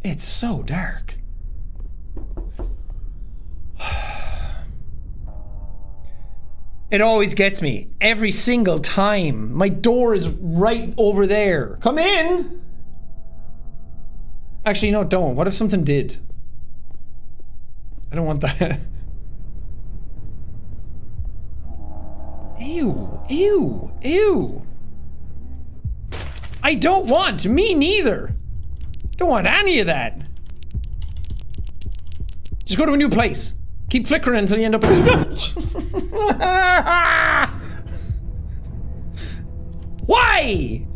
It's so dark. It always gets me. Every single time. My door is right over there. Come in! Actually, no, don't. What if something did? I don't want that. Ew. Ew. Ew. I don't want. Me neither. Don't want any of that. Just go to a new place. Keep flickering until you end up Why?